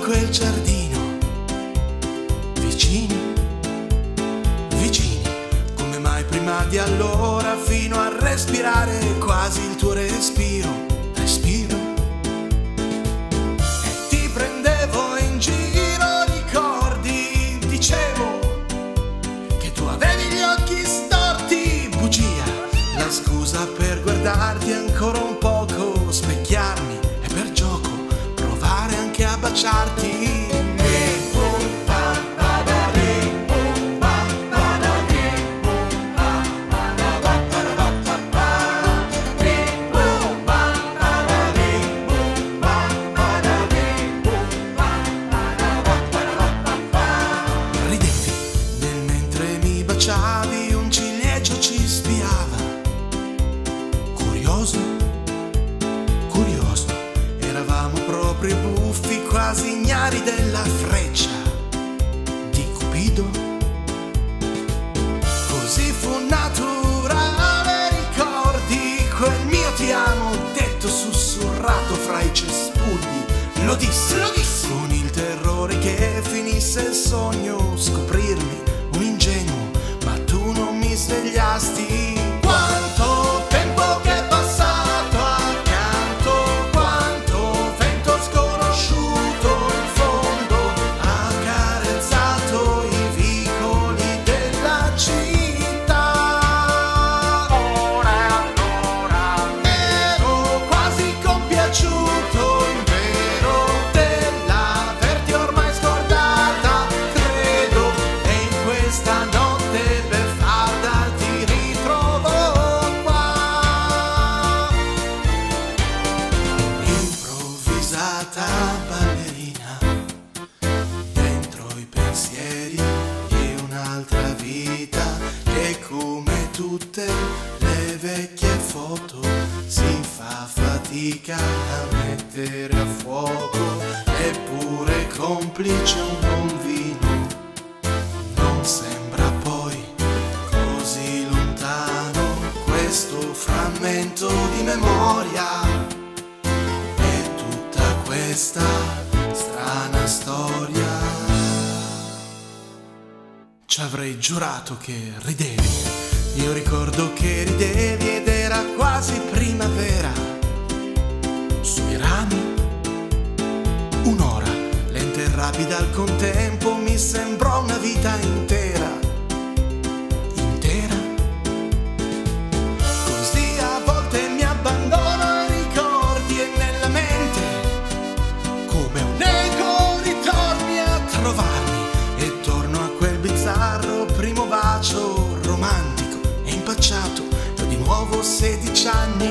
quel giardino, vicini, vicini, come mai prima di allora, fino a respirare quasi il tuo respiro, respiro. E ti prendevo in giro, ricordi, dicevo che tu avevi gli occhi storti, bugia, la scusa per guardarti ancora un poco, specchiarmi e per gioco provare anche a baciarti. Ridevi nel mentre mi baciavi, un ciliegio ci spiava, curioso, curioso, eravamo proprio buffi, quasi ignari della freccia di Cupido. Così fu naturale, ricordi quel mio ti amo detto sussurrato fra i cespugli, lo dissi, con il terrore che finisse il sogno, scoprirmi un ingenuo, ma tu non mi svegliasti. Quanto tempo che è passato accanto, quanto vento sconosciuto in fondo ha carezzato i vicoli della città. Ora e allora ero quasi compiaciuto, invero, dell'averti ormai scordata, credo, e in questa notte beffarda ti ritrovo qua. Improvvisata ballerina, dentro i pensieri di un'altra vita, che come tutte le vecchie foto si fa fatica a mettere a fuoco, eppure complice un buon vino non sembra poi così lontano questo frammento di memoria e tutta questa strana storia. Ci avrei giurato che ridevi, io ricordo che ridevi ed era quasi primavera. Sui rami un'ora, lenta e rapida al contempo, mi sembrò una vita intera, intera. Così a volte mi abbandono ai ricordi e nella mente, come un eco, ritorni a trovarmi e torno a quel bizzarro primo bacio romantico e impacciato. Io di nuovo 16 anni